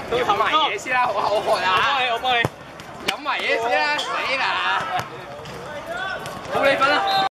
飲埋嘢先啦，好口渴啊！ 我幫你。 飲埋嘢先啦，死啦！好你份啦！